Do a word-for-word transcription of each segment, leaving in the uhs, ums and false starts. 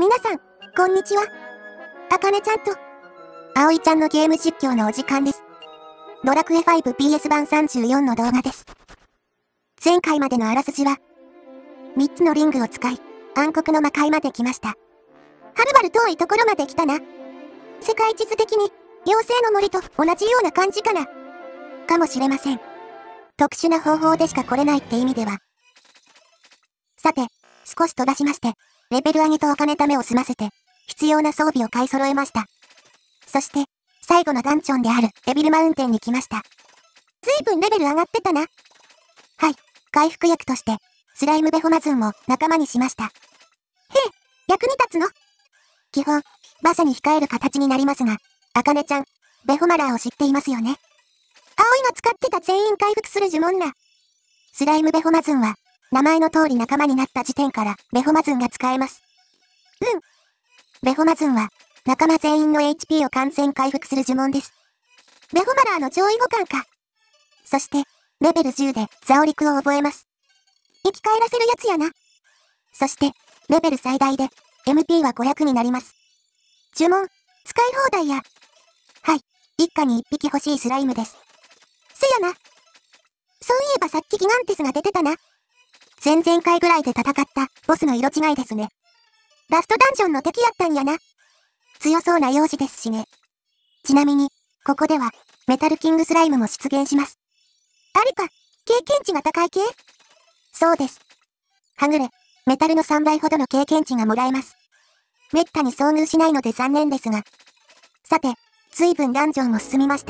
皆さん、こんにちは。あかねちゃんと、あおいちゃんのゲーム実況のお時間です。ドラクエファイブピーエス 版さんじゅうよんの動画です。前回までのあらすじは、みっつのリングを使い、暗黒の魔界まで来ました。はるばる遠いところまで来たな。世界地図的に、妖精の森と同じような感じかな。かもしれません。特殊な方法でしか来れないって意味では。さて、少し飛ばしまして、レベル上げとお金ためを済ませて、必要な装備を買い揃えました。そして、最後のダンジョンであるデビルマウンテンに来ました。ずいぶんレベル上がってたな。はい、回復薬として、スライムベホマズンも仲間にしました。へえ、役に立つの？基本、馬車に控える形になりますが、あかねちゃん、ベホマラーを知っていますよね。葵が使ってた全員回復する呪文な。スライムベホマズンは、名前の通り仲間になった時点からベホマズンが使えます。うん。ベホマズンは、仲間全員の エイチピー を完全回復する呪文です。ベホマラーの上位互換か。そして、レベルじゅうでザオリクを覚えます。生き返らせるやつやな。そして、レベル最大で、エムピー はごひゃくになります。呪文、使い放題や。はい、一家に一匹欲しいスライムです。せやな。そういえばさっきギガンテスが出てたな。前々回ぐらいで戦ったボスの色違いですね。ラストダンジョンの敵やったんやな。強そうな容姿ですしね。ちなみに、ここでは、メタルキングスライムも出現します。あれか、経験値が高い系？そうです。はぐれ、メタルのさんばいほどの経験値がもらえます。めったに遭遇しないので残念ですが。さて、随分ダンジョンも進みました。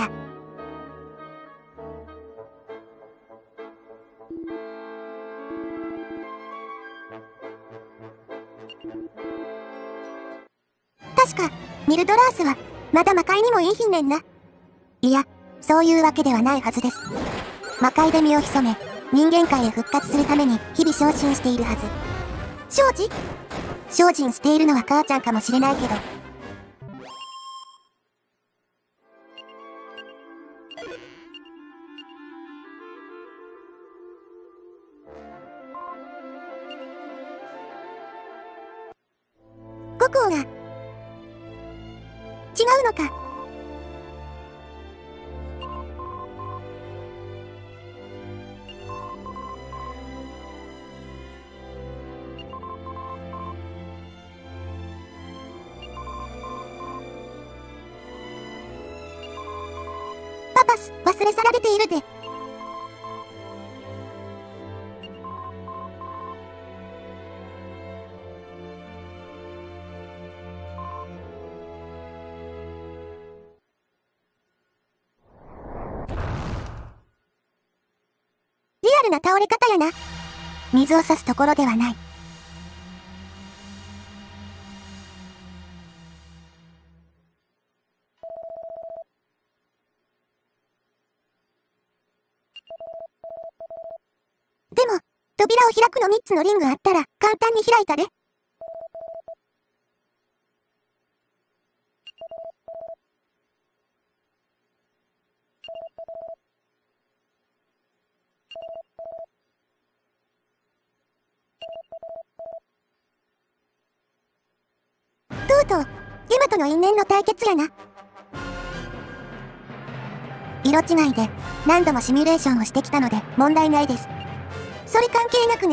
確か、ミルドラースは、まだ魔界にもいいひんねんな。いや、そういうわけではないはずです。魔界で身を潜め、人間界へ復活するために日々昇進しているはず。精進？精進しているのは母ちゃんかもしれないけど。五行が、違うのか。パパス、忘れ去られているで。リアルな倒れ方やな。水を差すところではない。でも、扉を開くのみっつのリングあったら簡単に開いたで。とうとう、ゲマとの因縁の対決やな。色違いで何度もシミュレーションをしてきたので問題ないです。それ関係なくね。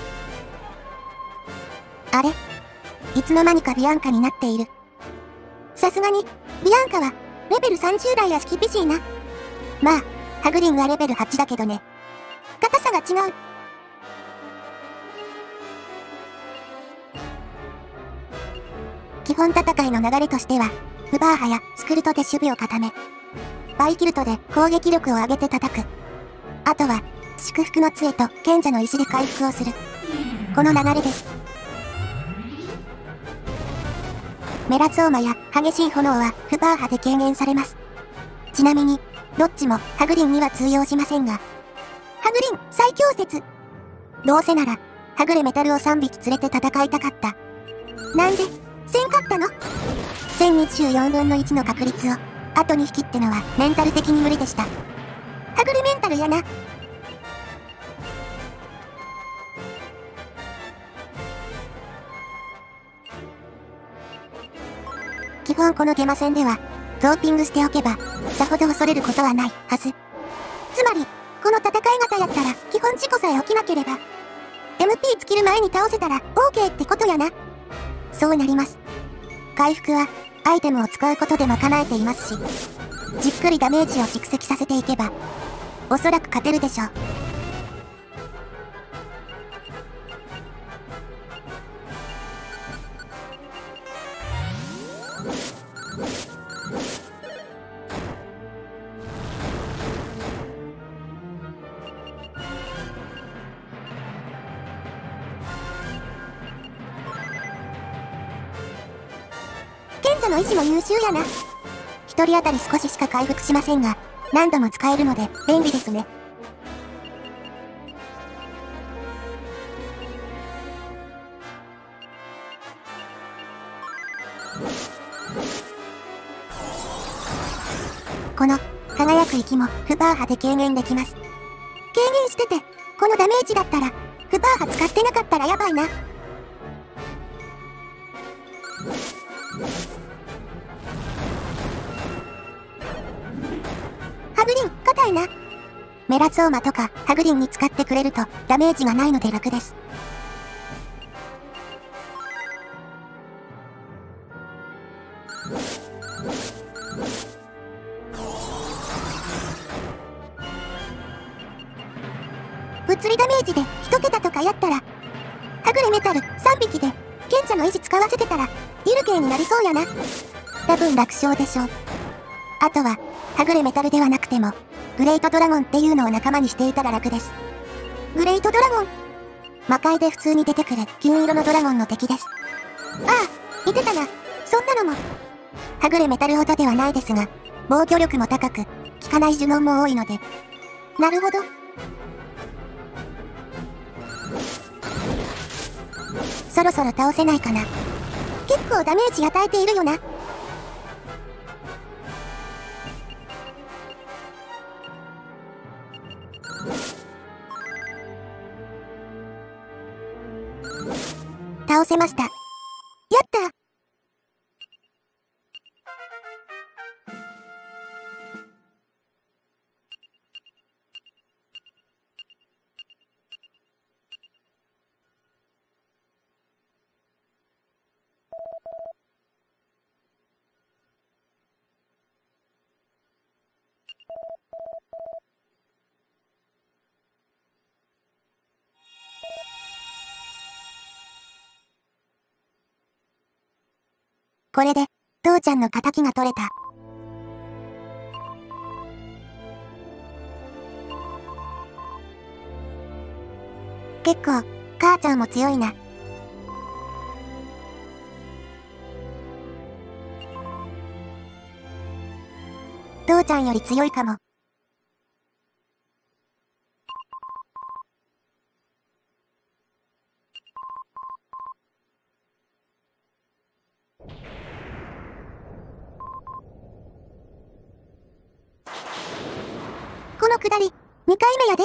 あれ？いつの間にかビアンカになっている。さすがに、ビアンカはレベルさんじゅう代やし厳しいな。まあ、ハグリンはレベルはちだけどね。硬さが違う。基本戦いの流れとしては、フバーハやスクルトで守備を固め、バイキルトで攻撃力を上げて叩く。あとは、祝福の杖と賢者の石で回復をする。この流れです。メラゾーマや激しい炎はフバーハで軽減されます。ちなみに、どっちもハグリンには通用しませんが、ハグリン最強説。どうせなら、はぐれメタルをさんびき連れて戦いたかった。なんで、せんかったの？ せんにじゅうよんぶんのいちの確率を、あとにひきってのはメンタル的に無理でした。はぐれメンタルやな。 基本このゲマ戦では、ドーピングしておけば、さほど恐れることはないはず。つまり、この戦い方やったら、基本事故さえ起きなければ、エムピー 尽きる前に倒せたら、オーケー ってことやな。そうなります。回復は、アイテムを使うことで賄えていますし、じっくりダメージを蓄積させていけば、おそらく勝てるでしょう。賢者の意志も優秀やな。一人当たり少ししか回復しませんが、何度も使えるので便利ですね。この輝く息もフパー波で軽減できます。軽減してて、このダメージだったら、フパー波使ってなかったらやばいな。ハグリン、硬いな。メラツオーマとかハグリンに使ってくれるとダメージがないので楽です。物理ダメージで一桁とかやったら、はぐれメタルさんびきで賢者の意志使わせてたらユルゲーになりそうやな。多分楽勝でしょう。あとは、はぐれメタルではなくても、グレイトドラゴンっていうのを仲間にしていたら楽です。グレイトドラゴン。魔界で普通に出てくる金色のドラゴンの敵です。ああ、いてたな。そんなのも。はぐれメタルほどではないですが、防御力も高く、効かない呪文も多いので。なるほど。そろそろ倒せないかな。結構ダメージ与えているよな。倒せました。やった。これで、父ちゃんの仇が取れた。結構、母ちゃんも強いな。父ちゃんより強いかも。このくだり、にかいめやで。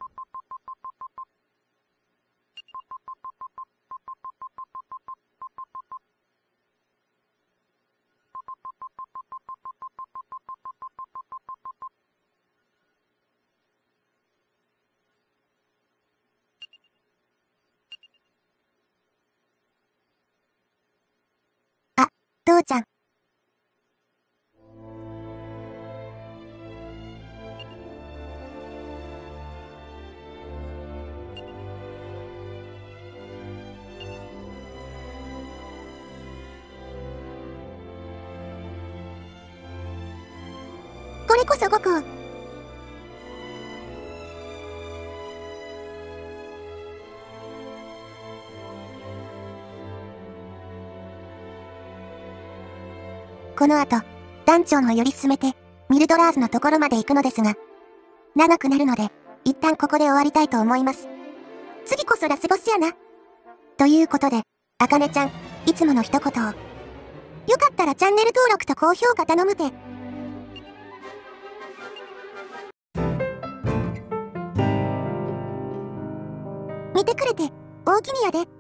あ、父ちゃん。これこそ五行。この後、団長をより進めて、ミルドラーズのところまで行くのですが、長くなるので、一旦ここで終わりたいと思います。次こそラスボスやな。ということで、あかねちゃん、いつもの一言を。よかったらチャンネル登録と高評価頼むて。見てくれて、おおきにやで。